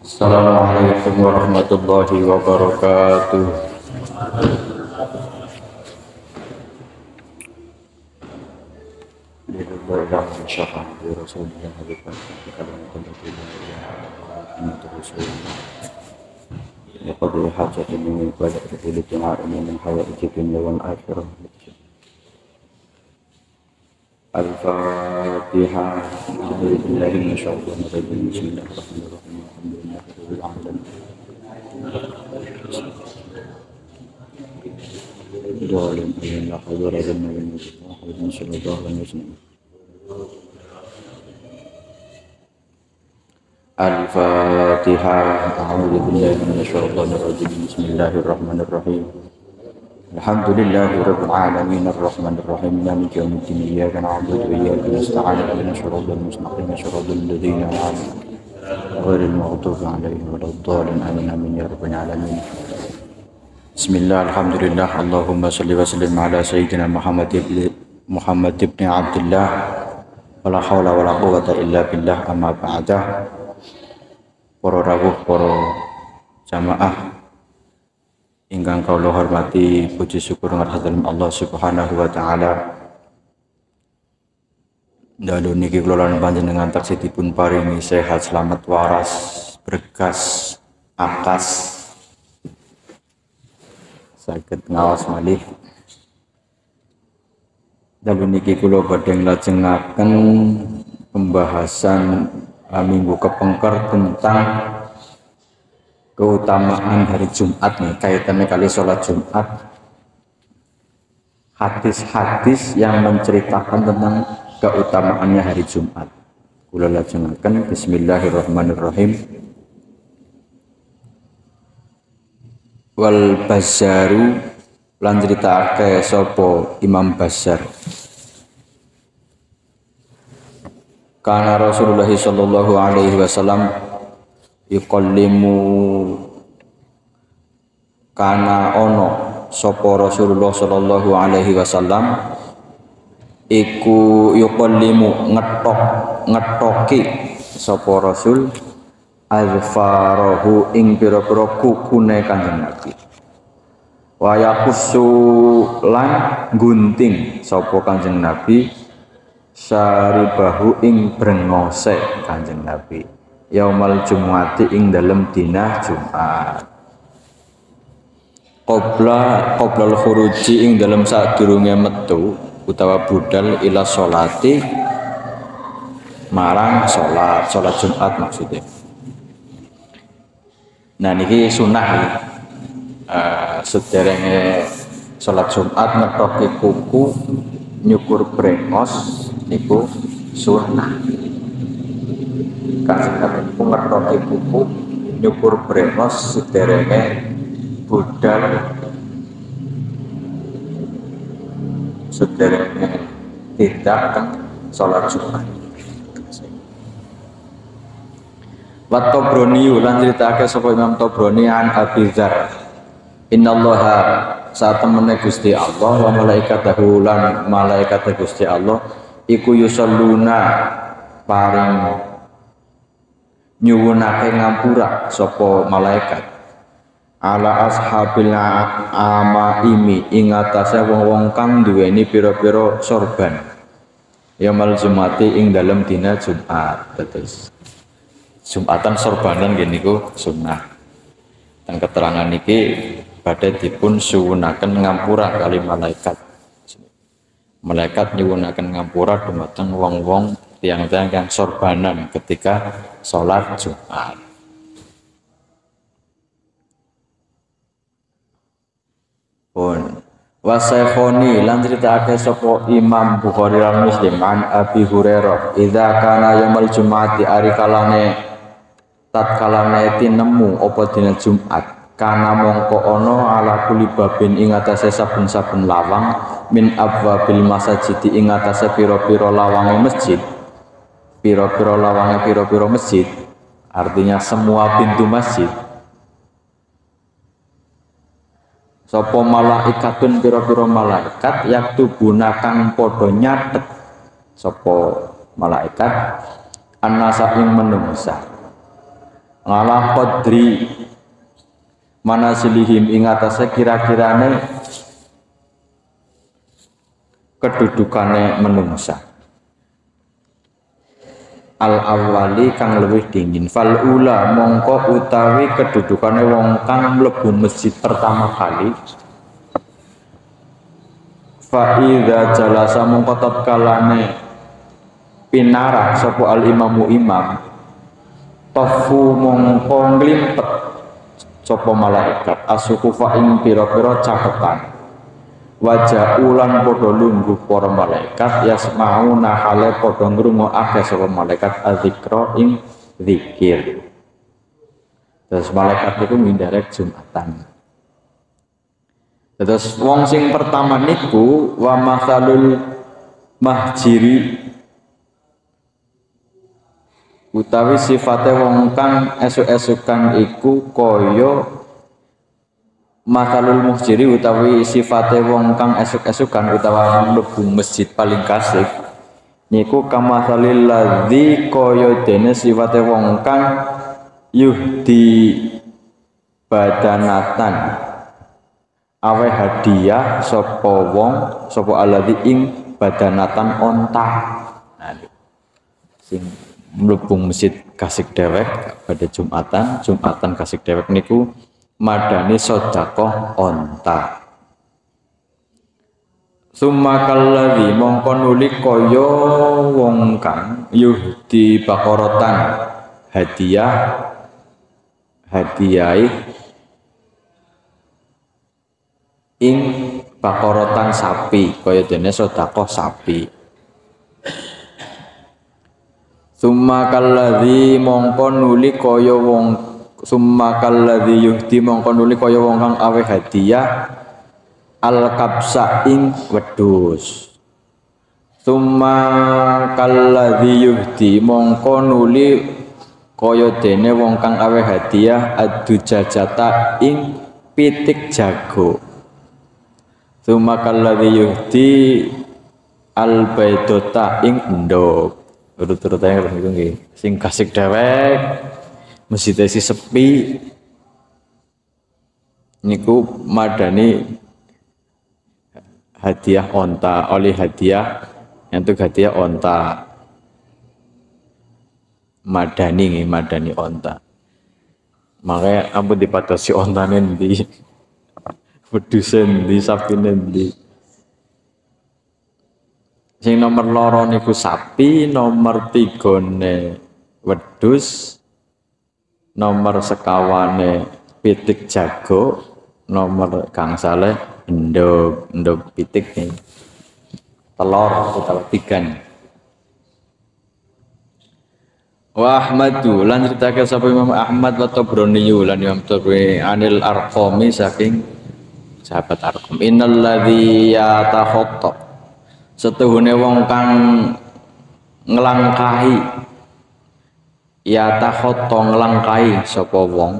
Assalamualaikum warahmatullahi wabarakatuh. Alhamdulillah syafa'an bi rasulillah habibah kalimatun rasulillah laqad hajatun min ibadati lillahi min hayaati dunya wal akhirah. Al-Fatihah. Bismillahirrahmanirrahim. Bismillahirrahmanirrahim. Alhamdulillahirabbil alamin. Al-Fatihah. A'udzu billahi minasyaitonir rajim. Bismillahirrahmanirrahim. Alhamdulillahirabbil alamin arrahmanir rahim maliki yaumiddin iyyaka na'budu wa iyyaka nasta'in ihdinas siratal mustaqim siratal ladzina an'amta 'alaihim ghairil maghdubi 'alaihim waladdallin amin ya rabbal alamin. Bismillah, alhamdulillah, Allahumma shalli wa sallim ala sayyidina Muhammad ibn Abdullah wala haula wala quwwata illa billah amma ba'da. Para rawuh, para jamaah ingkang kula hormati, puji syukur ngarsaken Allah Subhanahu wa taala. Dalu niki kula lan panjenengan taksih dipun paringi sehat, selamat waras, berkas, akas, saged ngaos malih. Dalu niki kula badhe nglajengaken pembahasan minggu kepengker tentang keutamaan hari Jumat nih, kaitannya kali sholat Jumat. Hadis-hadis yang menceritakan tentang keutamaannya hari Jumat. Kula lajengaken Bismillahirrahmanirrahim. Wal Bazzaru lan critakake sapa Imam Bazzar. Kana Rasulullah sallallahu alaihi wasallam yuqallimu, kana ono sapa Rasulullah sallallahu alaihi wasallam iku yuqallimu ngetoki sapa Rasul azfarahu ing pira-pira kukune Kanjeng Nabi. Wa yaqussu lan gunting sapa Kanjeng Nabi syaribahu ing brengose Kanjeng Nabi yaumal jumuati ing dalem dina Jumat. Qoblal khuruji ing dalem sadurunge metu utawa budal ila sholati marang sholat Jumat maksudnya. Nah niki sunah sederenge sholat Jumat ngetoki kuku nyukur brengos niku sunah. Kanjeng Nabi ngertoki kuku nyukur brengos sederenge budal sederenge tindakan sholat Jumat. Wa Tabrani lan critake sapa Imam Tabrani an Abi Dzar. Innallaha saat temene Gusti Allah wa malaikatahu lan malaikat Gusti Allah iku yusalluna paring nyuwunake ngampura sapa malaikat ala ashabil amaimi ing atase wong-wong kang duweni pira-pira sorban yaumul jumati ing dalem dina Jumat. Terus Jumatan sorbanan nggih niku sunah. Teng keterangan niki badhe dipun suwunaken ngampura kali malaikat. Malaikat nyuwunaken ngampura dumateng wong-wong tiang-tiang yang sorbanan ketika sholat Jumat. Pun wasaikhoni lan critakake sapa Imam Bukhari lan Muslim an Abi Hurairah idza kana yaumul jumati ari kalane tatkalane tinemu apa dina Jumat kana mongko ana ala kulli babin ing atase saben-saben lawang min abwabil masjid ing atase pira-pira lawange masjid. Pira-pira lawange pira-pira masjid artinya semua pintu masjid. Sapa malaikatun pira-pira malaikat yaktubuna kang padha nyatet sapa malaikat annasa ing menungsa ngala qadri manasilihim ing atase kira-kirane kedudukane menungsa al awali kang luwih dingin fal ula mongko utawi kedudukane wong kang mlebu masjid pertama kali fa idza jalasa mongko tatkalane pinarah sapa al imamu imam tafu mongko nglimpet sapa malaikat asukufa ing pira-pira cakepan wajah ulan podo lungguh para malaikat yasmau nahale podo ngrungokake sapa malaikat adzikra ing zikir. Terus malaikat itu ngindarek Jumatan. Terus wong sing pertama niku wa masalul mahjiri utawi sifate wong kang esuk-esukan iku kaya masalul muhjiri utawi sifate wong kang esuk-esukan utawa mlebu masjid paling kasih niku kamasalil ladzi kaya dene sifate wong kang yuhdi badanatan awe hadiah sapa wong sapa alladzi ing badanatan onta. Nah, sing mlebu masjid kasih dewek pada Jumatan kasih dewek niku madani sedekah onta. Summa kalladzi mongko nuli kaya wong kang yuhdi bakorotan hadiah ing bakorotan sapi kaya dene sedekah sapi. Summa kalladzi mongko nuli kaya wong summa kalladzi yuhdi mongko nuli kaya wong kang awe hadiah al kabsa ing wedhus. Summa kalladzi yuhdi mongko nuli kaya dene wong kang awe hadiah adujajata ing pitik jago. Summa kalladzi yuhdi al baidota ing endhog. Urut-urut ae niku nggih sing kasih dewek masjid isi sepi niku madani hadiah onta oleh hadiah untuk hadiah onta madani onta makanya ampun dipatasi ontane ndi wedhuse ndi sapine ndi sing nomor loro niku sapi nomor 3 ne wedhus nomor sekawane pitik jago nomor gangsale endog pitik nih telur utawa tigan. Wa Ahmadu lan critake sapa Imam Ahmad wa Tabrani lan Imam Tabrani anil Arqami saking sahabat Arqam innal ladzi yatakhatta setuhune wong kang nglangkahi yatakhatta nglangkahi sapa wong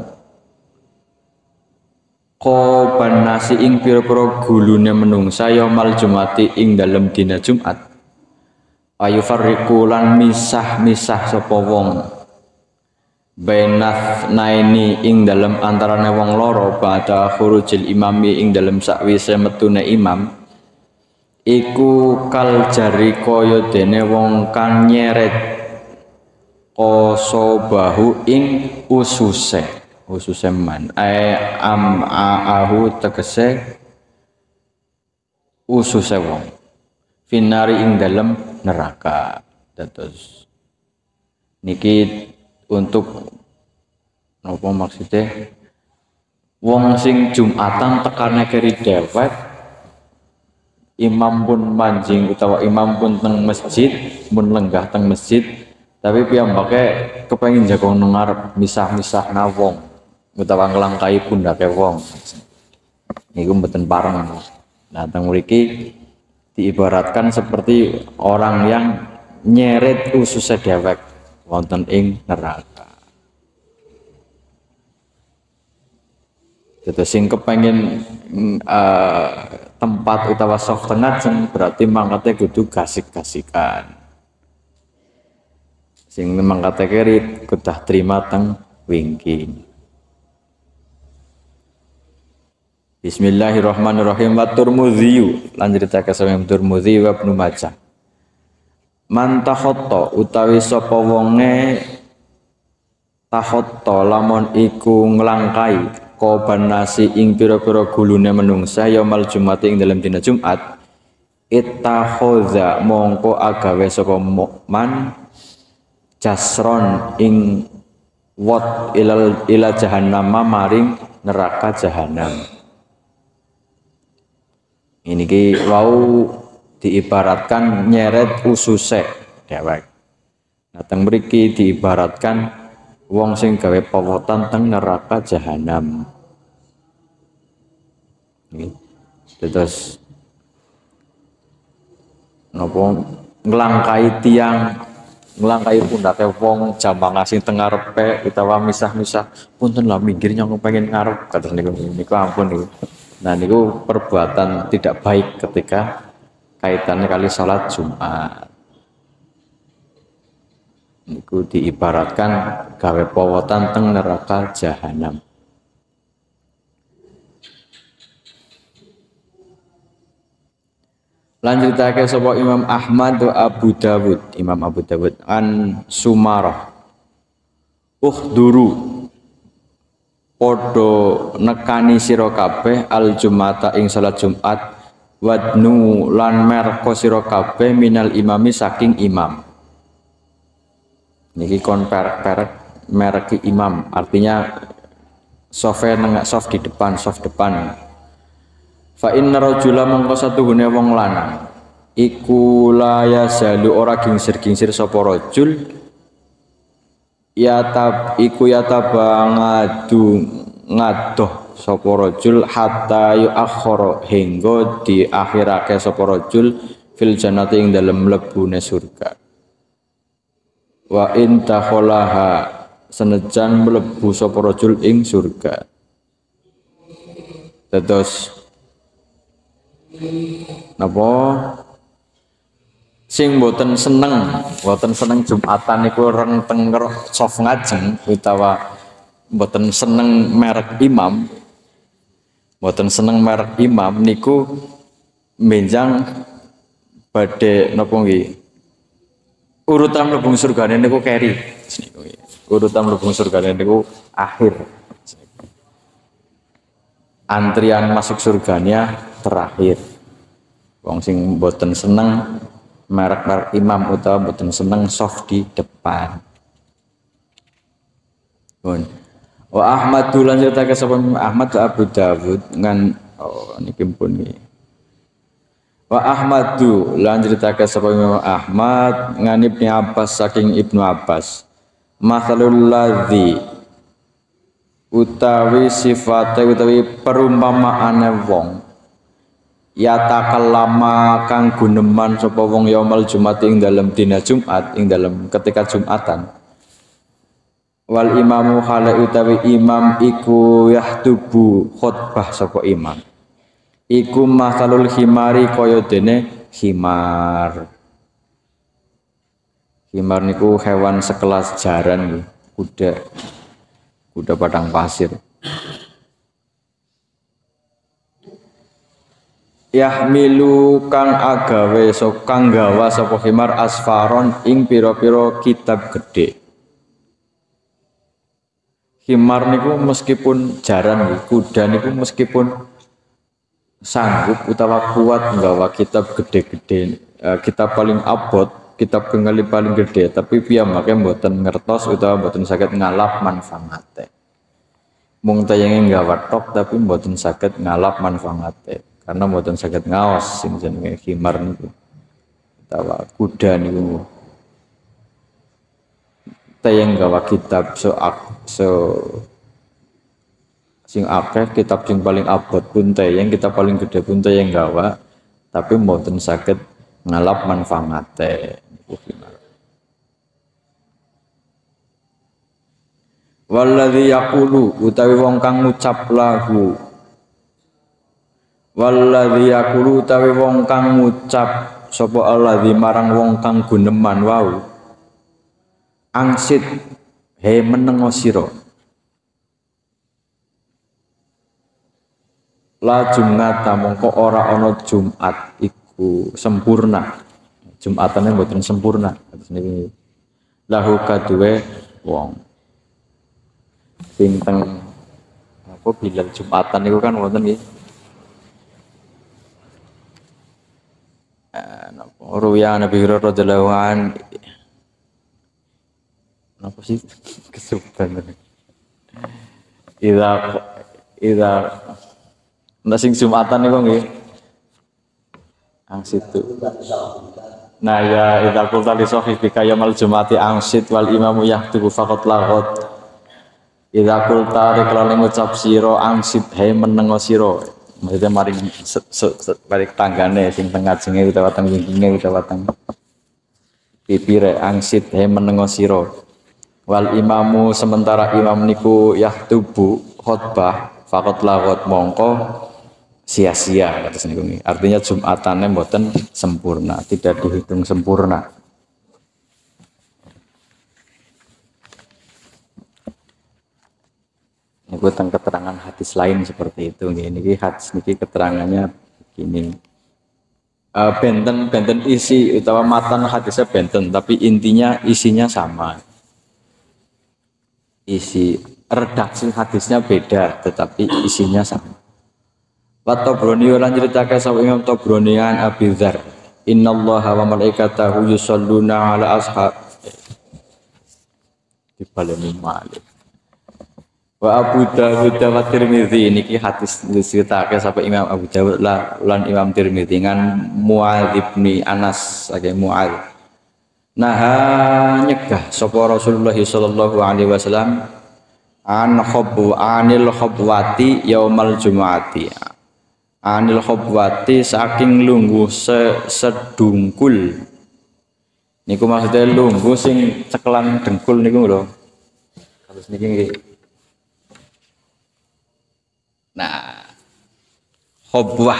qoban nasi ing pira-pira gulune menungsa yaumul jumati ing dalem dina Jumat ayu farriqu lan misah-misah sapa wong bainat naini ing dalem antarane wong loro ba'da khurujil imami ing dalem sakwise metune imam iku kal jari kaya dene wong kang nyeret qasabahu ing ususe man ahu tegese ususe wong finari ing dalem neraka. Terus niki untuk apa maksudnya wong sing Jumatan tekane keri dewek imam pun manjing utawa imam pun teng masjid pun lenggah teng masjid tapi piyambake kepengin jaga nang ngarep misah-misah na wong utawa nglangkai pundake wong niku mboten pareng. Nah teng mriki diibaratkan seperti orang yang nyeret ususe dewek wonten ing neraka. Jadi sing kepengin tempat utawa soft ngajeng berarti mangkate kudu gasik-gasikan. Sing mangkate keri kedah terima teng wingking. Bismillahirrahmanirrahim. Wa Tirmidzi lan critake Imam Tirmidzi wa Ibnu Majah. Man takhatta utawi sapa wonge takhatta lamun iku nglangkai qaban nasi ing pira-pira gulune menungsa yaumul Jumat ing dalam dina Jumat ittakhadha mongko agawe sapa man jasron ing wat ila jahannam maring neraka jahanam. Ini ki wau diibaratkan nyeret ususe dewek. Nah teng mriki diibaratkan wong sing gawe pawotan teng neraka jahanam. Terus napa nglangkai tiang, nglangkai pundake wong jamaah sing teng ngarepe utawa misah-misah punten lah minggir nyong pengen ngarep kados niku ampun niku. Nah niku perbuatan tidak baik ketika kaitannya kali salat Jumat. Niku diibaratkan gawe pawotan teng neraka jahanam. Lanjutake sapa Imam Ahmad wa Abu Dawud, Imam Abu Dawud an Sumarah. Uhduru podo nekani sira kabeh al Jumata ing salat Jumat wadnu lan merko sira kabeh minal imami saking imam. Niki kon perek merek imam, artinya sofe nengak sof di depan, sof depan. Fa inna rajula mongko satuhune wong lanang iku la yazalu ora gingsir-gingsir sapa rajul iku yatabangadu ngadoh sapa rajul hatta yuakhkhara hingga diakhirake sapa rajul fil jannati ing dalem mlebune surga. Wa in takholaha senajan mlebu sapa rajul ing surga. Terus napa sing mboten seneng Jumatan niku reng teng sof ngajeng utawa mboten seneng merek imam niku menjang badhe napa nggih urutan mlebu surgane niku keri urutan mlebu surgane niku akhir antrian masuk surganya terakhir. Wong sing mboten seneng merek imam utawa mboten seneng soft di depan. Pun. Wa Ahmad lan critake sapa Ahmad Abu Dawud ngan niki pun niki. Wa Ahmadu lan critake sapa Ahmad ngan Ibnu Abbas saking Ibnu Abbas. Mathalul ladzi utawi sifate utawi perumpamaane wong yatakallama kang guneman sapa wong yaumul Jumat ing dalem dina Jumat ing dalem ketika Jumatan wal imamu hale utawi imam iku yahtubu khutbah sapa imam iku masalul himari kaya dene himar niku hewan sekelas jaran kuda padang pasir. Yahmilu kang agawe kang gawa sapa himar asfaron ing pira-pira kitab gedhe. Himar niku meskipun jaran kuda niku meskipun sanggup utawa kuat nggawa kitab gede-gede, kitab paling abot, kitab kengali paling gede, tapi piyambake mboten ngertos utawa mboten saged ngalap manfaate. Mung tayange nggawa tok tapi mboten saged ngalap manfaate. Karena mboten saged ngaos sing jenenge himar niku utawa kuda niku tayang gawa kitab sing akeh kitab sing paling abot pun tayang kitab paling gede pun tayang gawa tapi mboten saged ngalap manfaate niku himar. Walladzi yaqulu utawi wong kang ngucap lahu walladzi yaqulu utawi wong kang ngucap sapa alladzi marang wong kang guneman wau angsit he menengo sira La Jum'ata mongko ora ana Jumat iku sempurna. Jumatane mboten sempurna. Terus niki lahu kaduwe wong sing teng apa bilal Jumatan niku kan wonten nggih. Napa ruya Nabi radhiyallahu an napa sih kesupen. Ida sing Jumatan niku nggih. Angsitu. Nah ya idza qulta li sahibika yaumul jumati angsit wal imamu yahtubu faqat laghot. Idza qulta rikala ngucap sira angsit he menengo sira. Maksudnya maring balik tanggane sing teng ngajenge utawa teng wingkinge utawa teng pipire angsit he menengo sira. Wal imamu sementara imam niku yahtubu khutbah faqat laghot mongko sia-sia atas niku. Artinya Jumatane mboten sempurna, tidak dihitung sempurna. Niku teng keterangan hadis lain seperti itu nggih. Niki hadis niki keterangannya begini. Benten isi utawa matan hadisnya benten, tapi intinya isinya sama. Isi redaksi hadisnya beda, tetapi isinya sama. Wa Tabrani lan nyritake sapa Imam Tabrani an Abi Dzar, innallaha wa malaikatahu yusholluna ala ashab dibaleni malik. Wa Abu Dawud wa Tirmidzi niki hadis diceritake sapa Imam Abu Dawud lan Imam Tirmidzi ngan Muadz bin Anas saking Muadz. Nah nyegah sapa Rasulullah sallallahu alaihi wasallam anil khobwati yaumal jumuati. Anil khobwati saking lungguh sedungkul. Niku maksudnya lungguh sing cekelan dengkul niku lho. Terus niki nggih. Nah, khobwah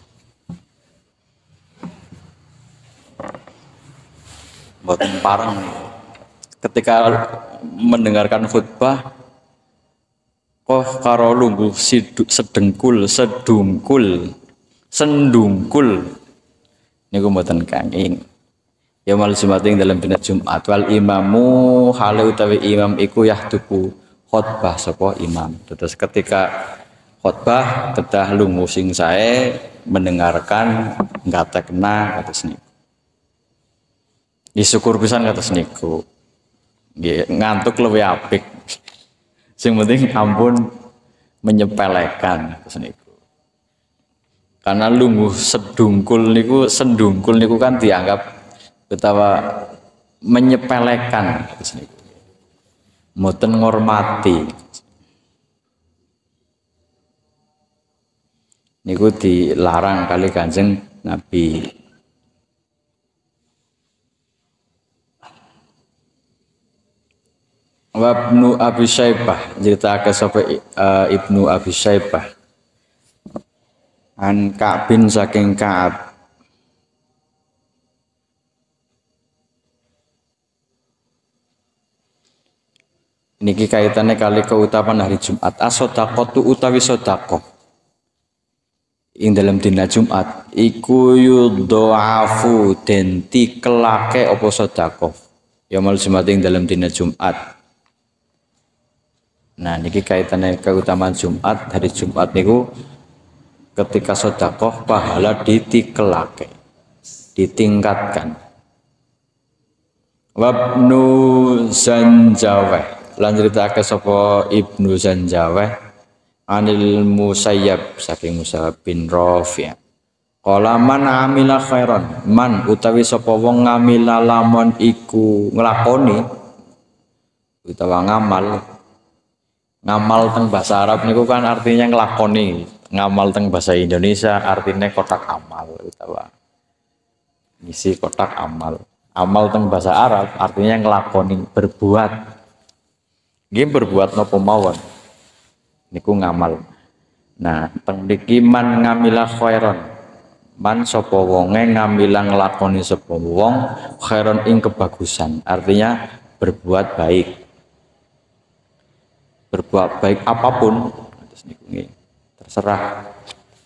mboten pareng ketika mendengarkan khutbah kok karo lungguh sedungkul sendungkul niku mboten kenging. Ya mal Jumat ing dalam dina Jumat wal imamu hale utawi imam iku yahtubu khutbah sapa imam. Terus ketika khutbah kedah lungu sing sae mendengarkan ngatekna kados niku. Disyukur pisan kados niku. Nggih ngantuk luwih apik. Sing penting ampun menyepelekan kados niku. Karena lungu sendungkul niku kan dianggap utawa menyepelekan kados niku. Mboten ngormati. Niku dilarang kali Kanjeng Nabi. Wa Ibnu Abi Syaibah nyritake sapa Ibnu Abi Syaibah an Ka'bin saking Ka'ab niki kaitannya kali keutamaan hari Jumat. As-shadaqatu utawi sedekah ing dalam dina Jumat iku yudha'afu den tikelake apa sedekah yaumul Jumat ing dalam dina Jumat. Nah niki kaitannya keutamaan Jumat, hari Jumat niku ketika sedekah pahala ditikelake, ditingkatkan. Wabnu Zanjaweh lan critake sapa Ibnu Zanjaweh anil Musayyab saking Musayyab bin Rafi'. Qala man amila khairan, man utawi sapa wong ngamila lamun iku nglakoni utawa ngamal teng bahasa Arab niku kan artinya nglakoni, ngamal teng bahasa Indonesia artinya kotak amal utawa ngisi kotak amal. Amal teng bahasa Arab artinya nglakoni, berbuat. Nggih berbuat napa mawon niku ngamal. Nah, teng mriki man ngamila khairan. Man sapa wonge ngamila nglakoni sapa wong khairan ing kebagusan. Artinya berbuat baik. Berbuat baik apapun terserah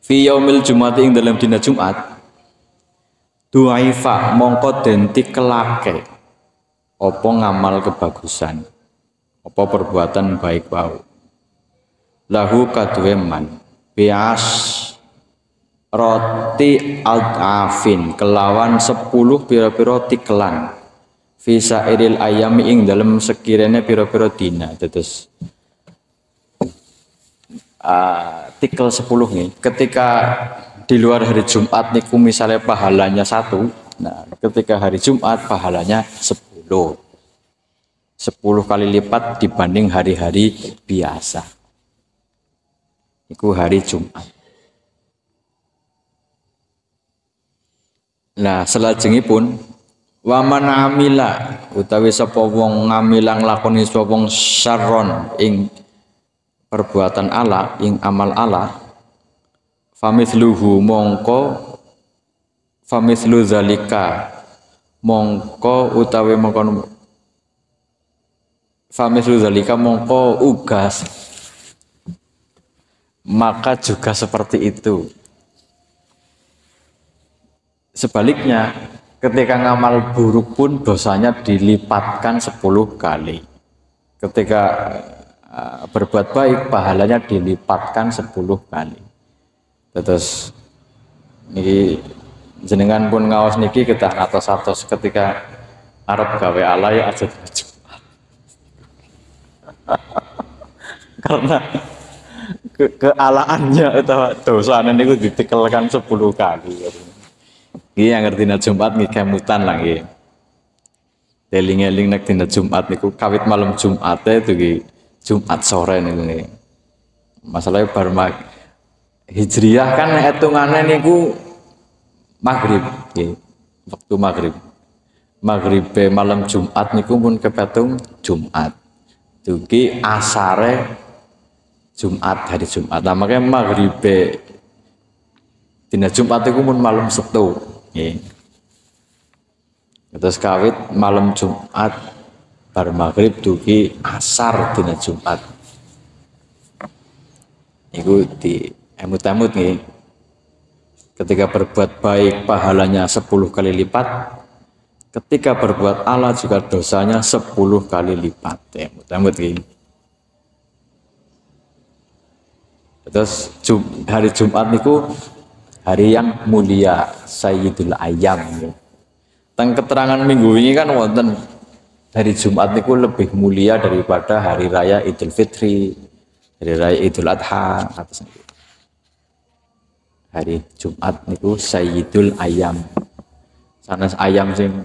fi yaumil jumati ing dalam dina Jumat du'aifa mongko den tikelake apa ngamal kebagusan apa perbuatan baik wau lahu kaduwe man bias roti al-afin kelawan 10 pira-pira tikelan fi sairil ayami ing dalam sekiranya pira-pira dina terus tikel 10 nih ketika di luar hari Jumat niku misalnya pahalanya 1, nah ketika hari Jumat pahalanya 10 kali lipat dibanding hari-hari biasa. Iku hari Jumat. Nah salajengipun waman amila utawi sapa wong ngamilang lakoni sapa wong syarron ing perbuatan ala ing amal ala famithluhu mongko famithlu zalika mongko utawi mongko famithlu zalika mongko ugas maka juga seperti itu. Sebaliknya ketika ngamal buruk pun dosanya dilipatkan 10 kali. Ketika berbuat baik pahalanya dilipatkan 10 kali. Terus niki jenengan pun ngaos niki kedah atos-atos ketika arep gawe ala ya aja Jumat. Karena kealaannya atau dosane niku ditekelkan 10 kali. Iki yang ngertina Jumat niki kemutan lah nggih. Eling-eling nek dina Jumat niku kawit malam Jumate itu nggih Jumat sore niku nggih. Masalahnya bar Hijriyah kan hitungannya niku maghrib, ya. Waktu maghrib. Maghrib malam Jumat niku pun kepetung Jumat. Dugi asare Jumat hari Jumat. Nah, makanya maghrib dina Jumat niku pun malam Setu, ya. Terus kawit malam Jumat bar maghrib dugi asar dina Jumat. Niku di emut-emut nih. Ketika berbuat baik pahalanya 10 kali lipat. Ketika berbuat ala juga dosanya 10 kali lipat. Emut-emut nih. Terus hari Jumat niku hari yang mulia, Sayyidul Ayyam. Teng keterangan minggu ini kan wonten hari Jumat niku lebih mulia daripada hari raya Idul Fitri, hari raya Idul Adha atas hari Jumat niku Sayyidul Ayyam. Sanes ayam sing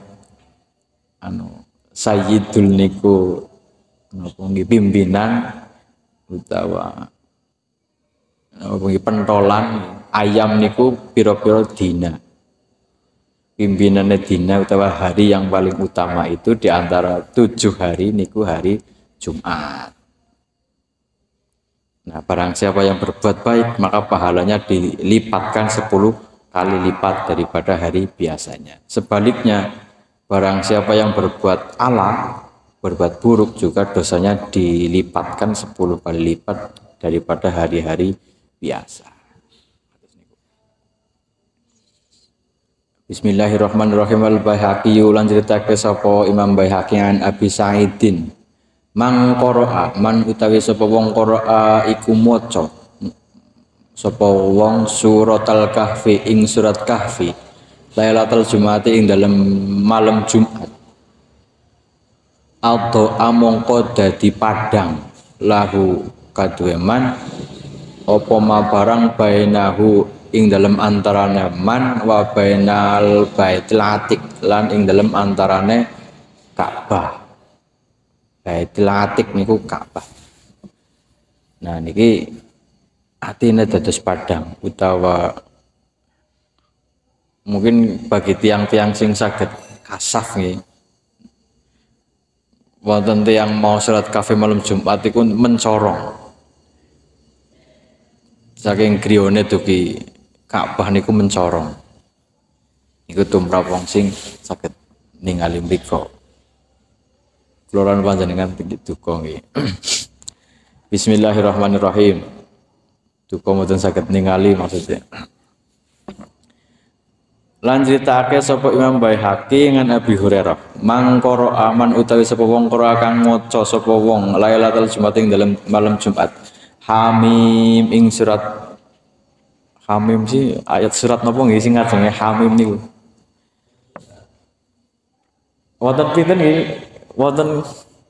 Sayyidul niku napa nggih pimpinan utawa napa nggih pentolan, ayam niku pira-pira dina. Pimpinannya dina utawa hari yang paling utama itu di antara 7 hari niku hari Jumat. Nah, barang siapa yang berbuat baik maka pahalanya dilipatkan 10 kali lipat daripada hari biasanya. Sebaliknya, barang siapa yang berbuat ala, berbuat buruk juga dosanya dilipatkan 10 kali lipat daripada hari-hari biasa. Bismillahirrahmanirrahim. Al-Baihaqi lan critake sapa Imam Baihaqi an Abi Sa'idin. Man qara'a man utawi sapa wong qara'a iku maca sapa wong suratal kahfi ing surat kahfi lailatul jumati ing dalem malam Jumat atau amongko dadi padang lahu kaduwe man apa ma barang bainahu ing dalem antarane man wa bainal baitil atiq lan ing dalem antarane Ka'bah. Baitul Atiq niku Ka'bah. Nah niki atine dados padang utawa mungkin bagi tiang-tiang sing saged kasaf nggih. Wonten tiyang mau salat kafe malam Jumat iku mencorong. Saking griyane dugi Ka'bah niku mencorong. Niku tumrap wong sing saged ningali mriku. Keluaran panjenengan duka nggih. Bismillahirrahmanirrahim. duka mboten saged ningali maksudnya. Lan critakake sapa Imam Baihaqi ngan Abi Hurairah mangkoro aman utawi sapa wong karo kang maca sapa wong Lailatul Jumat ing dalam malam Jumat Hamim ing surat Hamim sih ayat surat napa nggih sing ngajenge Hamim niku wonten pinten nggih wonten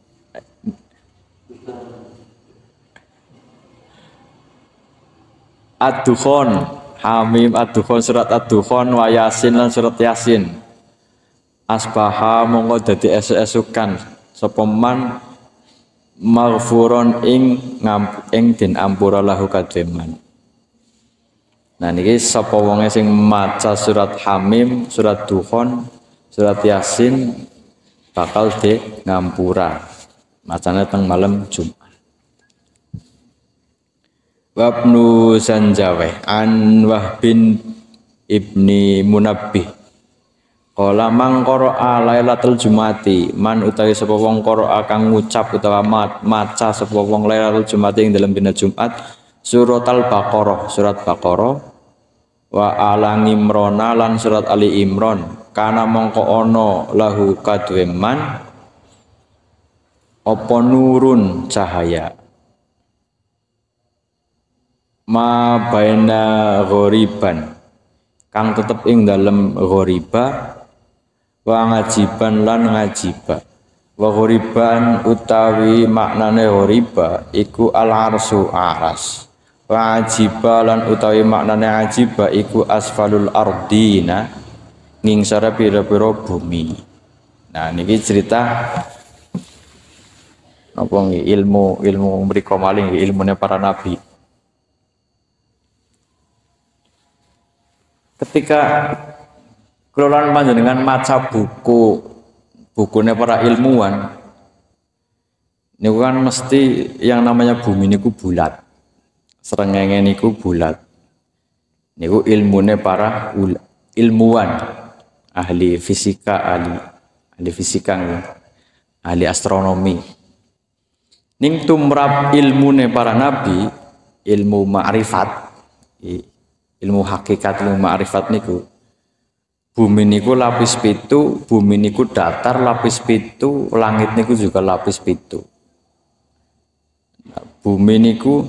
Ad-Dukhan Hamim Ad-Dukhan surat Ad-Dukhan wa Yasin lan surat Yasin asbaha mongko dadi esuk-esukan sapa man maghfuron ing den ampura lahu kademan. Nah niki sapa wonge sing maca surat Hamim, surat Dukhan, surat Yasin bakal di ngampura. Macane teng malam Jumat. Wabnu Sanjaweh an Wahbin ibni Munabbih qala mang qara'a Lailatul Jumati man utawi sapa wong qara'a kang ngucap utawa maca sapa wong Lailatul Jumati ing dalam dina Jumat surat Al-Baqarah surat Baqarah wa Ala Imran lan surat Ali Imran kana mongko ana lahu kadwe man apa nurun cahaya ma baina ghoriban kang tetep ing dalem ghoriba wa ngajiban lan ngajiba wa ghoriban utawi maknane ghoriba iku al arsu aras wa ajiba lan utawi maknane ajiba iku asfalul ardina ngingsara pira-pira bumi. Nah niki cerita apa nggih ilmu mriko maling ilmune para nabi. Ketika kelolaan panjenengan maca bukunya para ilmuwan, niku kan mesti yang namanya bumi niku bulat, srengenge niku bulat. Niku ilmune para ilmuwan, ahli fisika, ahli fisika, ahli astronomi. Ning tumrap ilmune para nabi, ilmu ma'rifat. Ilmu hakikat, ilmu ma'rifat niku bumi niku lapis pitu, bumi niku datar lapis pitu, langit niku juga lapis pitu. Nah, bumi niku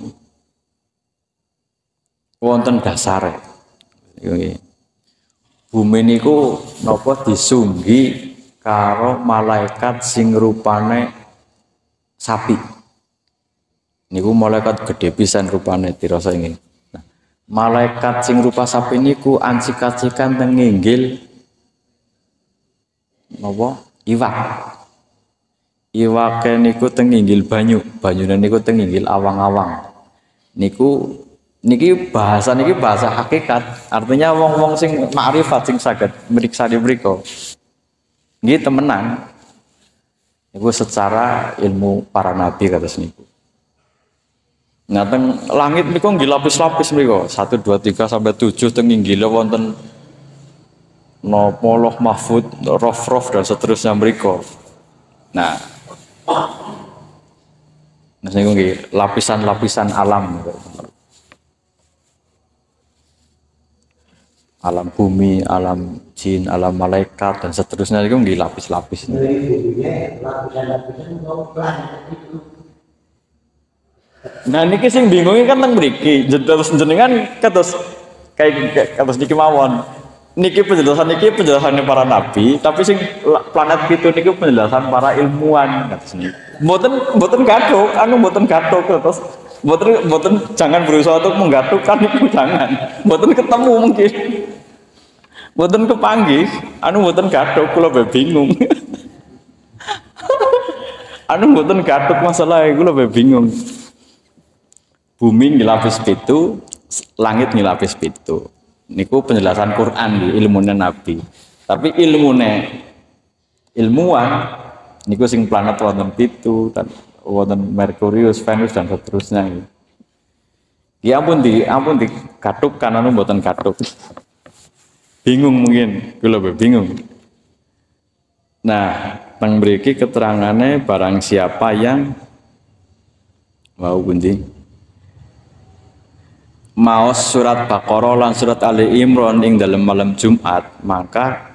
wonten dasare. Bumi niku napa disunggi karo malaikat sing rupane sapi. Niku malaikat gede pisan rupane dirasa ingin. Malaikat sing rupa sapi niku ancik-ancikan teng nginggil napa iwak. Iwake niku teng nginggil banyu, banyune niku teng nginggil awang-awang. Niki bahasa hakikat. Artinya wong-wong sing makrifat sing saged mriksa mriku. Nggih temenan. Niku secara ilmu para nabi kados niku. Nah, teng langit niku nggih lapis-lapis mriku. 1 2 3 sampai 7 teng inggile wonten napa loh mahfud, rof dan seterusnya mriku. Nah niku nggih lapisan-lapisan alam. Alam bumi, alam jin, alam malaikat dan seterusnya niku nggih lapis-lapis. Nah niki sing bingungi kan teng mriki, terus jenengan kados kados niki mawon. Niki penjelasannya para nabi, tapi sing planet pitu niki penjelasan para ilmuwan kados niki. Mboten gathuk, mboten gathuk terus mboten jangan berusaha untuk menggathukkan niku jangan. Mboten ketemu mungkin. Mboten kepanggih, mboten gathuk kula bingung. Mboten gathuk masalah kula bingung. Bumi ngilapis pitu, langit ngilapis pitu. Niku penjelasan Quran, ilmunya Nabi. Tapi ilmuwan, niku sing planet wonten pitu, wonten Merkurius, Venus dan seterusnya. Ya ampun di katuk kanan mboten katuk. Bingung mungkin, kula bingung. Nah, teng mriki keterangane barang siapa yang mau pundi maos surat Baqarah lan surat Ali Imran ing dalam malam Jumat, maka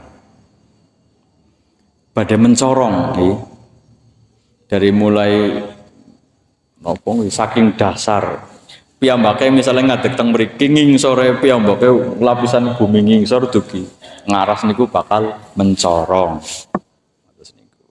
badhe mencorong dari mulai nopong saking dasar piyambake misalnya ngadeg teng mriki ngingsore piyambake lapisan bumi ngingsor dugi ngaras niku bakal mencorong. Terus niku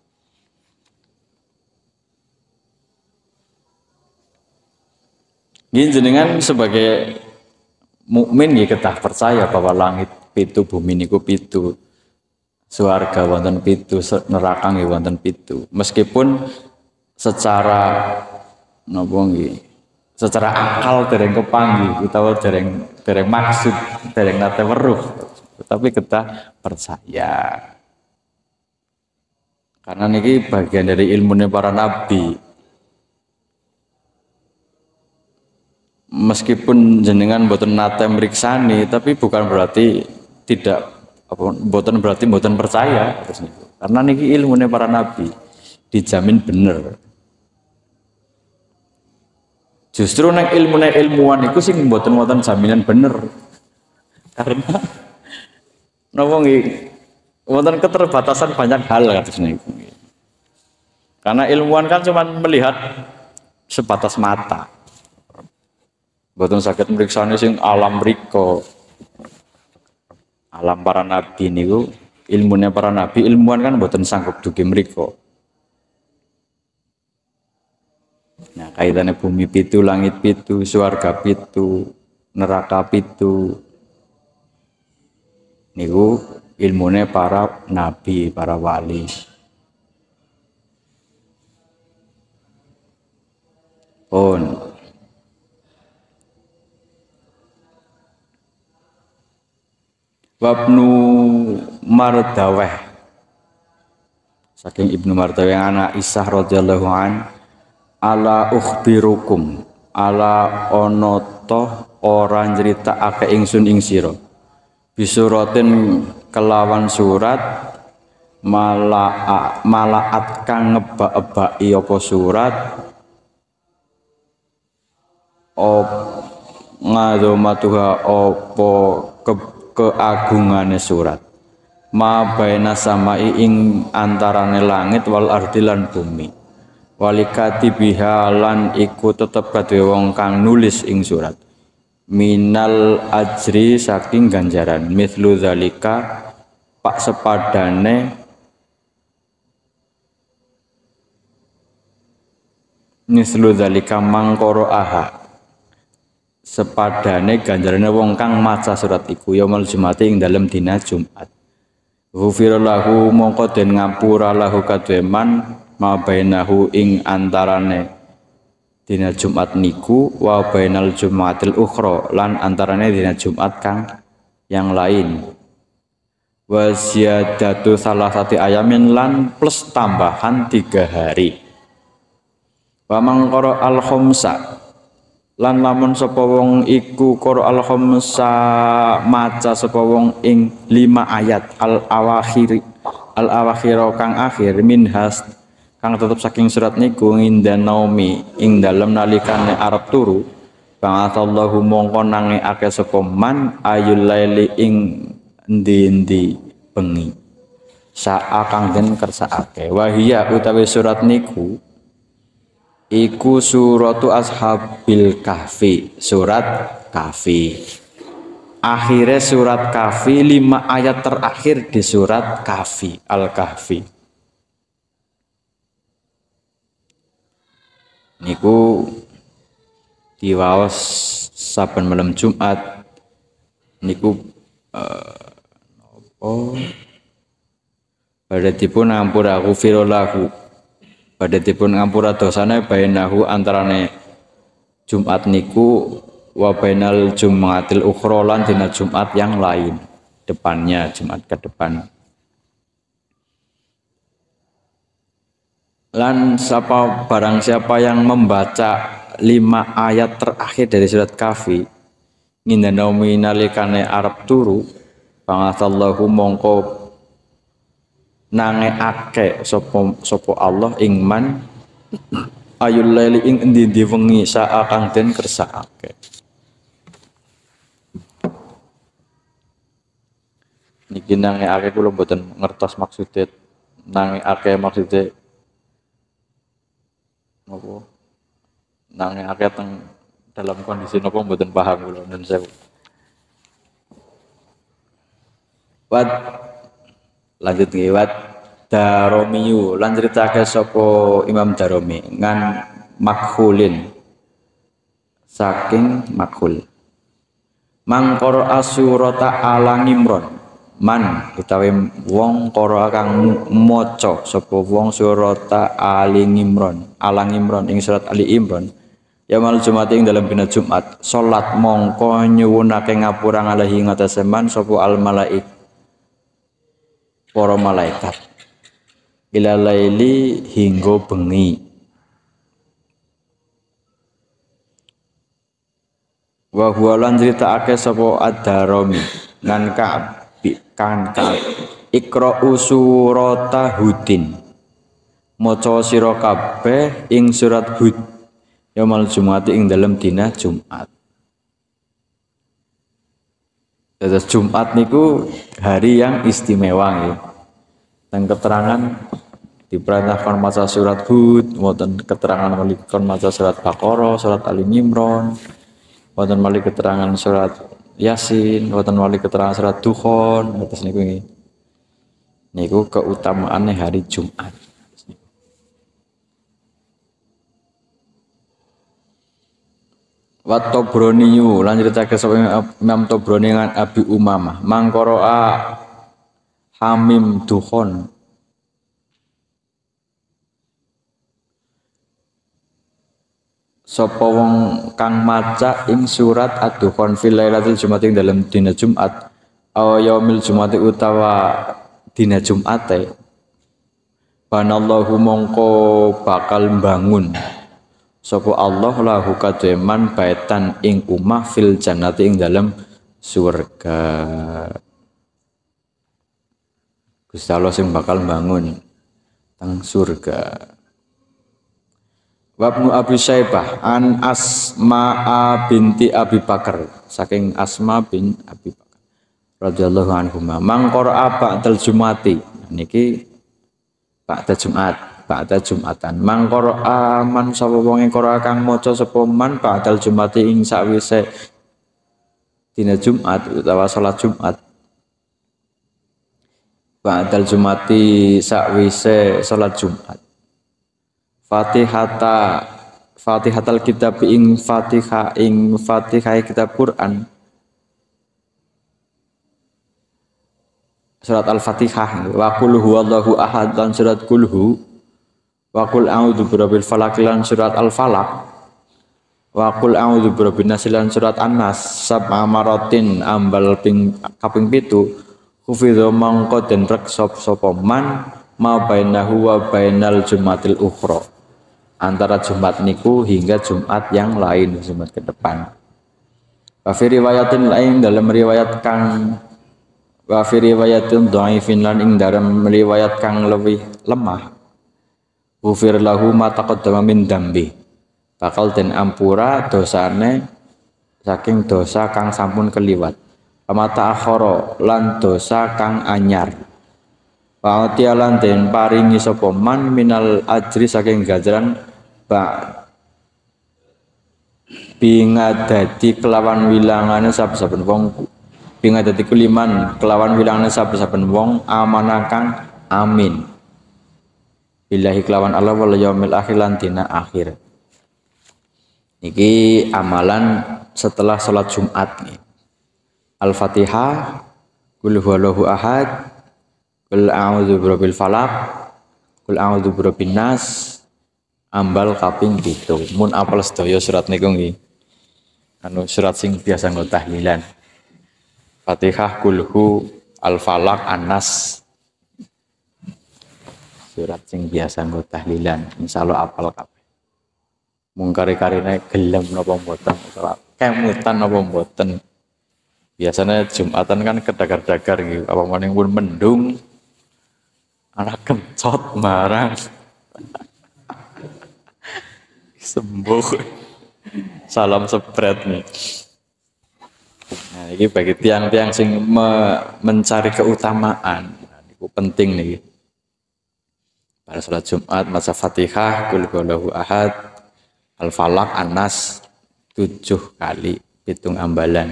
jenengan sebagai mukmin nggih kedah percaya bahwa langit pitu bumi niku pitu, swarga wonten pitu, neraka nggih wonten pitu. Meskipun secara napa nggih secara akal dereng kepanggih utawa dereng maksud dereng nate weruh, tapi kita percaya karena niki bagian dari ilmunya para nabi. Meskipun jenengan mboten nate mriksani, tapi bukan berarti tidak mboten percaya terus niku. Karena niki ilmunya para nabi dijamin bener. Justru nek ilmuwan iku sing mboten jaminan bener. Karena napa nggih wonten keterbatasan banyak hal kados niku. Karena ilmuwan kan cuma melihat sebatas mata. Mboten saged mriksani sing alam mriko. Alam para nabi niku ilmunya para nabi, ilmuwan kan mboten sanggup dugi mriko. Nah, kaitannya bumi pitu, langit pitu, swarga pitu, neraka pitu. Niku ilmunya para nabi, para wali. Pun Wabnu Mardaweh saking Ibnu Mardaweh anak Isah radhiyallahu an ala ukhbirukum ala onoto orang nyritakake ingsun ing sira bisuratin kelawan surat malaat kang ngebak-ebaki apa surat ngadhomatuha apa keagungane surat ma baina samai ing antarane langit wal ardi lan bumi walikati bihalan iku tetep kadhe wong kang nulis ing surat minal ajri saking ganjaran mithlu zalika pak sepadane mithlu zalika mangkoro aha sepadane ganjarane wong kang maca surat iku yaumul jumati ing dalem dina Jumat. Ghufirallahu mongko den ngapura lahu kadheman ma bainahu ing antarane dina Jumat niku wa bainal jumatil ukhra lan antarane dina Jumat kang yang lain. Wa ziyadatu salasati ayamin lan plus tambahan 3 hari. Wa mangqara al-khamsa lan lamun sapa wong iku Qur'an al-khamsa maca sapa wong ing 5 ayat al-awakhir kang akhir minhas kang tetep saking surat niku ngindan naumi ing dalem nalikane arep turu ba'atsallahu mongko nangekake sapa man ayul laili ing endi-endi bengi sa'a kang den kersakake wa hiya utawi surat niku iku suratu ashabil kahfi surat kahfi akhirnya surat kahfi 5 ayat terakhir di surat kahfi al-kahfi niku diwaos saben malam Jumat niku pada dipun ampura ghufirallahu pada dipun ngampura dosane bainahu antarane Jumat niku wa bainal jumatil ukhra lan dina Jumat yang lain depannya Jumat ke depan lan barang siapa yang membaca 5 ayat terakhir dari surat Kahfi ngindanaumi nalikane arep turu bangsallahu mongko nangekake sapa Allah ing man ayul laili ing endi wengi sak kang den kersakake niki nangekake kula mboten ngertos maksude nangekake maksude napa nangekake teng dalam kondisi napa mboten paham kula nun sewu. Wat lanjut nggih wat Daromiyu lan critake sapa Imam Daromi ngan makhulin saking makhul mangkoro asurata ala ngimron man utawi wong karo kang maca sapa wong surata ali ngimron ala ngimron ing surat Ali Imran yaumul Jumat ing dalam dina Jumat salat mongko nyuwunake ngapura ngalahi ngatasé man sapa al malaik para malaikat ila laili hingga bengi wa huwa lan critakake sapa ad-Darimi lan kan Iqra surata Hudin maca sira kabeh ing surat Hud yaumul Jumat ing dalem dina Jumat. Terus Jumat niku hari yang istimewa nggih. Dan keterangan diperintahkan maca surat Hud, wonten keterangan malikon maca surat Baqarah, surat Ali Imran, wonten malih keterangan surat Yasin, wonten malih keterangan surat Dukhan, terus niku nggih. Niku keutamaane hari Jumat. Wa Tobroniyu lan critake sapa Imam Tobroni lan Abi Umamah mangkoroa Hamim Dukhan sapa wong kang maca ing surat Ad-Dukhan fil lailatul Jumat ing dalam dina Jumat aw yaumil Jumat utawa dina Jumate banallahu mongko bakal bangun sapa Allah lahu kademan baitan ing umah fil jannati ing dalam surga. Gusti Allah sing bakal bangun teng surga. Wabnu Abi Syaibah an Asma'a binti Abi Bakar saking Asma bin Abi Bakar radhiyallahu anhuma mangqara ba'dal Jumati niki ba'da Jumat ba'da Jumatan mangkoro aman sapa wong ing karo kang maca sapa man ba'dal Jumati ing sakwise dina Jumat utawa salat Jumat ba'dal Jumati sakwise salat Jumat Fatihatal kitab ing Fatihah kitab Quran surat Al-Fatihah wa qul huwallahu ahad lan surat kulhu wa qul a'udzu birabbil falaq lan surat Al-Falaq wa qul a'udzu birabbin nas lan surat An-Nas sab'a maratin ambal ping kaping 7 hufidza mangko den reksa sapa man ma bainahu wa bainal jumatil ukhra antara Jumat niku hingga Jumat yang lain Jumat ke depan. Wa fi riwayatin lain dalam riwayat kang wa fi riwayatin dhaifin lan ing dalam riwayat kang lebih lemah ghufir lahu ma taqaddama min dambi bakal den ampura dosane saking dosa kang sampun keliwat pamata akhara lan dosa kang anyar wa tialan den paringi sapa man minal ajri saking ganjaran bingadadi kelawan wilangane saben-saben wong bingadadi kuliman kelawan wilangane saben-saben wong amanah kang amin billahi kelawan Allah wal yaumil akhir lan dina akhir. Niki amalan setelah salat Jumat nih. Al-Fatihah, qul huwallahu ahad, qul a'udzu birabbil falaq, qul a'udzu birabbin nas, ambal kaping 7. Mun apal sedaya surat niku nggih. Anu surat sing biasa nggo tahlilan. Fatihah, qul hu, Al-Falaq, An-Nas. Surat sing biasa nggo tahlilan, insyaallah apal kabeh. Mung kari-karine gelem napa mboten, kemutan napa mboten. Biasanya Jumatan kan kedagar-dagar gitu, apa maning pun mendung, anak kencot marang, sembuh, salam spread nih. Nah, ini bagi tiang-tiang sing mencari keutamaan, nah, itu penting nih. Pada sholat Jumat, maca Fatihah, Qul huwallahu ahad, Al-Falaq, An-Nas 7 kali, hitung ambalan.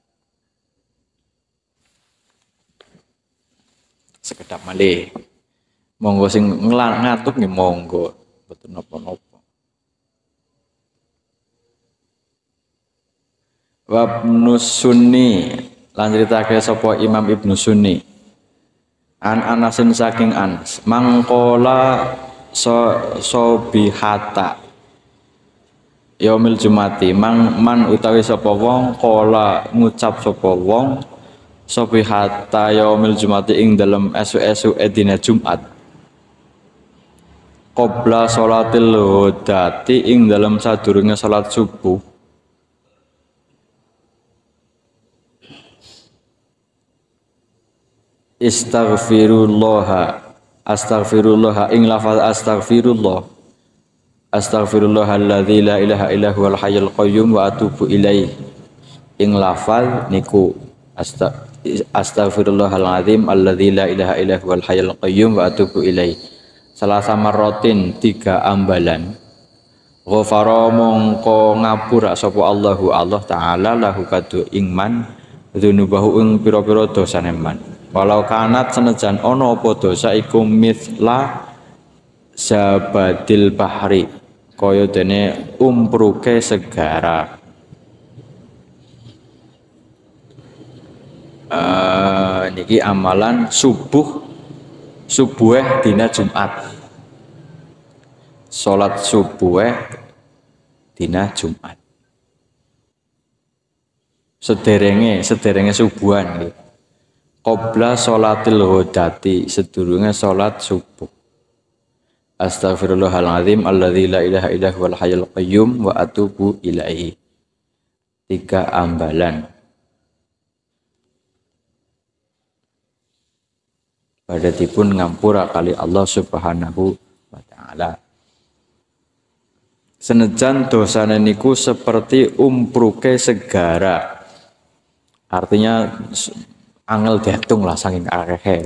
Sekedap malih. Monggo sing ngatuk nih monggo, betul nopo-nopo. Wabnu Sunni lan critake sapa Imam Ibnu Sunni an Anasin saking Anas mangkola sobihata yaumil jumati man utawi sapa wong kola ngucap sapa wong sobihata yaumil jumati ing dalem esu-esu dina Jumat qabla sholatil ghadati ing dalem sadurunge salat subuh astaghfirullah ing lafaz astaghfirullahalladzi la ilaha illa huwal hayyul qayyum wa atubu ilaih ing lafaz niku astaghfirullahalazim alladzi la ilaha illa huwal hayyul qayyum wa atubu ilaih salasa marratin 3 ambalan ghafara mongko ngapura sapa Allahu Allah taala lahu kadu ingman dzunubahu ing pira-pira dosane man walau kanat senajan ana apa dosa iku mithla zabadil bahri kaya dene umpruke segara niki amalan subuh dina Jumat salat subuh dina Jumat sederenge subuhan nggih qabla sholatil ghadati sedurunge salat subuh astaghfirullahalazim alladzi la ilaha illa huwal hayyul qayyum wa atubu ilaihi 3 ambalan padhatipun ngampura kali Allah Subhanahu wa taala senajan dosane niku seperti umpruke segara artinya angel dihitung lah saking akeh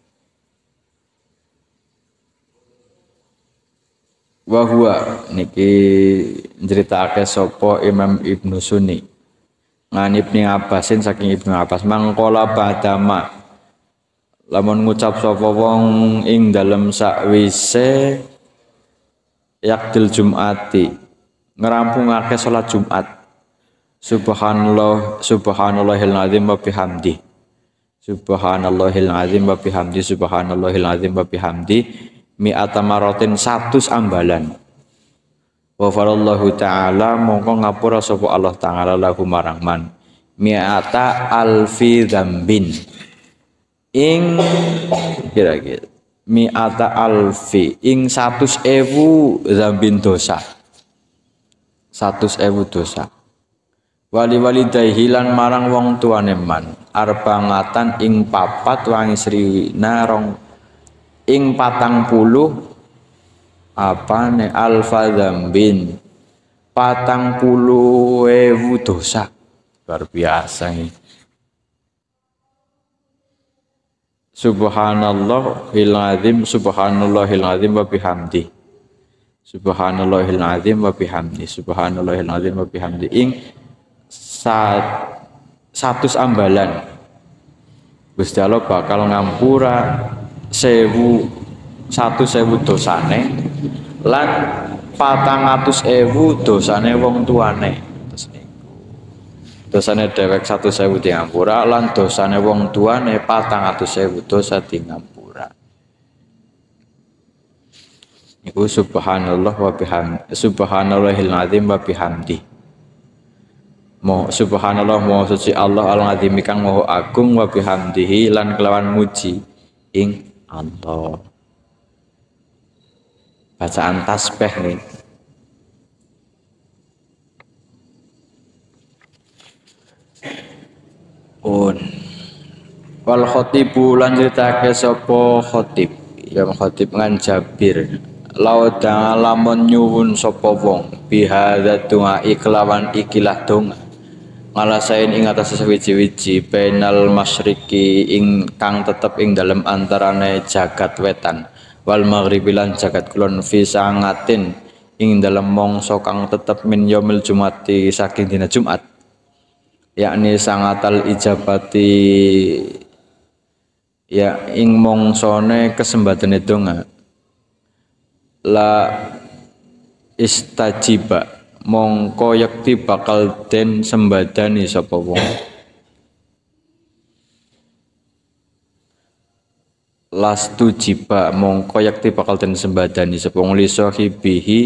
wa huwa niki njritakake sapa Imam Ibnu Sunni ngan Ibnu Abbasin saking Ibnu Abbas mangkola badama lamun ngucap sapa wong ing dalem sakwise yakdil Jumati ngerampungake salat Jumat subhanallahil azim wa bihamdi subhanallahil azim wa bihamdi subhanallahil azim wa bihamdi mi'ata maratin 100 ambalan wa farallahu ta'ala mongko ngapura sapa Allah ta'ala lahu marang man mi'ata alfi dzambin ing kira-kira mi'ata alfi ing 100.000 dzambin dosa 100.000 dosa wali walidayhi lan marang wong tuane man arbangatan ing papat wangi sriwina rong ing 40 apane alfa dzambin 40.000 dosa luar biasa ini subhanallahil azim subhanallahil azim wa bihamdi subhanallahil azim wa bihamdi subhanallahil azim wa bihamdi ing 100 ambalan Gusti Allah bakal ngampura 100.000 dosane lan 400.000 dosane wong tuane dosane dhewek 100.000 diampura lan dosane wong tuane 400.000 dosa diampura iku subhanallah wa bihamdi subhanallahil azim wa bihamdi subhanallah maha suci Allah al-azim kang maha agung wa bihamdihi lan kelawan muji ing Allah bacaan tasbih nih wal khotibu lan critake sapa khatib ya khatib ngan Jabir lauda lamun nyuwun sapa wong bihadza doa iklawan ikilah donga ngalasain ing atas sewiji-wiji bainal masyriqi ing kang tetep ing dalem antarane jagat wetan wal maghribi lan jagat kulon fi sangatin ing dalem mangsa kang tetep min yaumil jumati saking dina Jumat yakni sangatal ijabati ya ing mongsone kesembadane donga la istajiba mongko yakti bakal den sembadani sapa wong lastu jiba mongko yakti bakal den sembadani sapa wong li sahibihi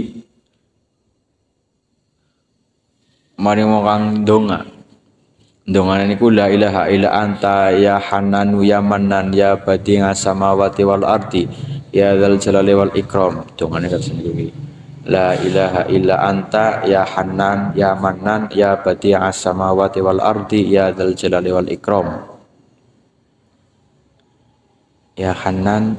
mari wong donga dongane niku la ilaha illa anta ya hananu ya mannan ya badi'as samawati wal ardi ya dzal jalali wal ikram dongane kasendiri la ilaha illa anta ya hannan ya mannan ya badi'as samawati wal ardi ya dzal jalali wal ikram ya hannan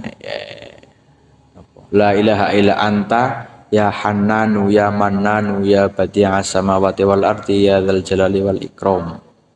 la ilaha illa anta ya hannanu ya mannanu ya badi'as samawati wal ardi ya dzal jalali wal ikram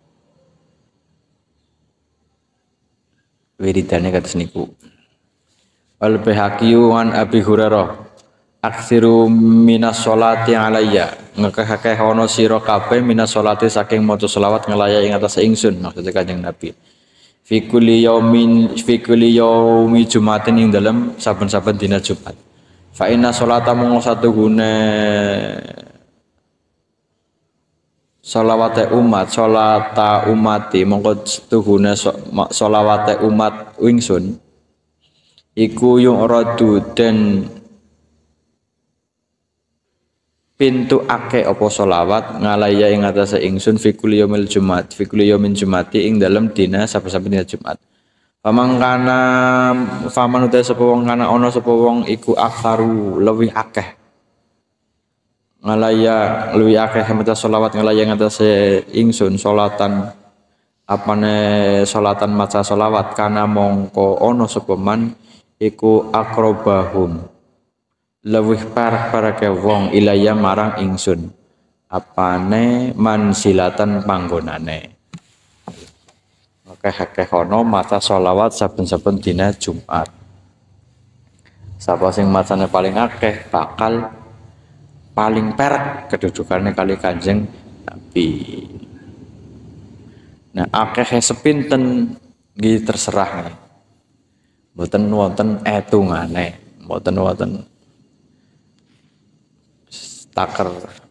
wiridane kados niku wal Baihaqi an Abi Hurairah aksiru minas sholati alayya ngekeh-keh ono sira kabeh minas sholati saking maca selawat ngelaya ing atas ingsun maksudnya Kanjeng Nabi fi kulli yaumi jumatin ing dalem saben-saben dina Jumat fa inna sholata mung satu gune sholawate umat sholata umati mongko setuhune sholawate umat ingsun iku yung radu den pintu ake apa sholawat ngalaya ing atase ingsun fi kulli yaumil jumat fi kulli yaumin jumati ing dalem dina saben-saben dina Jumat faman uta sapa wong kana ana sapa wong iku aksaru luwih akeh ngalaya luwih akeh maca sholawat ngalaya ing atase ingsun sholatan apane sholatan maca sholawat kana mongko ana sapa man iku akrobahum lewih parek-pareke wong ilaya marang ingsun apane mansilatan panggonane akeh-akeh ana maca selawat saben-saben dina Jumat sapa sing macane paling akeh bakal paling perek kedudukane kali Kanjeng Nabi nah akeh sepinten nggih terserah mboten wonten etungane mboten wonten taker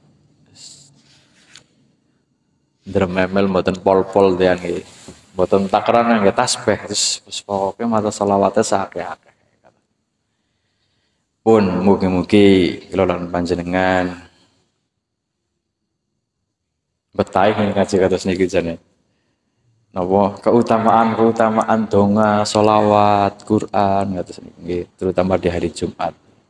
drememel mboten pol-pol dean nggih mboten takeran nggih tasbih wis pokoke maca selawate sakake pun mugi-mugi kula lan panjenengan betah ngaji kados niki jane napa keutamaan donga selawat Quran kados niki terutama di hari Jumat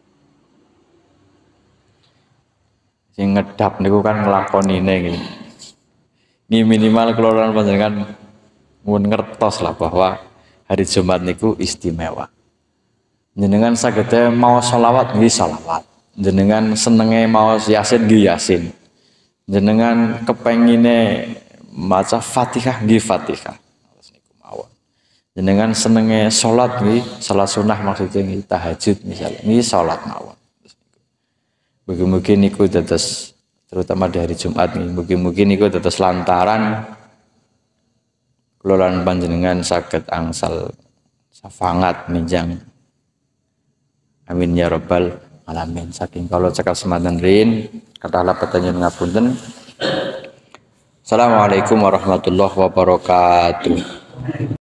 sing ngedap niku kan nglakonine ini minimal keluaran panjenengan mun ngertos lah bahwa hari Jumat niku istimewa jenengan sagede mau sholawat nggih sholawat jenengan senenge mau yasin nggih yasin jenengan kepengine maca Fatihah nggih Fatihah niku mawon jenengan senenge salat nggih salat sunah maksudnya nggih tahajud misalnya nggih salat mawon mugi-mugi niku dados terutama di hari Jumat nih mugi-mugi niku dados lantaran kula lan panjenengan saged angsal safangat minjang amin ya rabbal alamin saking kala cekal semanten rin kathah pertanyaan ngapunten. Assalamualaikum warahmatullahi wabarakatuh.